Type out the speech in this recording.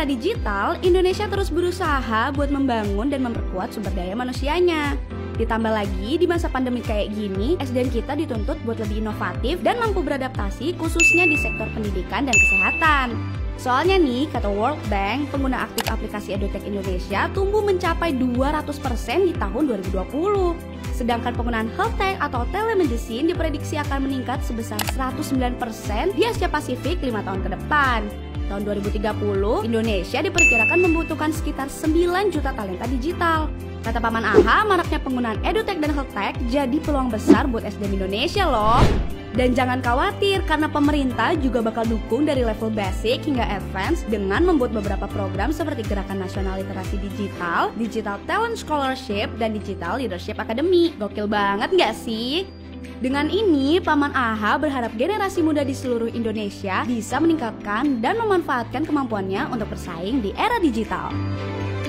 era digital, Indonesia terus berusaha buat membangun dan memperkuat sumber daya manusianya. Ditambah lagi, di masa pandemi kayak gini, SDM kita dituntut buat lebih inovatif dan mampu beradaptasi khususnya di sektor pendidikan dan kesehatan. Soalnya nih, kata World Bank, pengguna aktif aplikasi EduTech Indonesia tumbuh mencapai 200% di tahun 2020. Sedangkan penggunaan health tech atau telemedicine diprediksi akan meningkat sebesar 109% di Asia Pasifik 5 tahun ke depan. Tahun 2030, Indonesia diperkirakan membutuhkan sekitar 9 juta talenta digital. Kata Paman AHA, maraknya penggunaan EduTech dan health tech jadi peluang besar buat SDM Indonesia loh. Dan jangan khawatir karena pemerintah juga bakal dukung dari level basic hingga advance dengan membuat beberapa program seperti Gerakan Nasional Literasi Digital, Digital Talent Scholarship, dan Digital Leadership Academy. Gokil banget nggak sih? Dengan ini, Paman AHA berharap generasi muda di seluruh Indonesia bisa meningkatkan dan memanfaatkan kemampuannya untuk bersaing di era digital.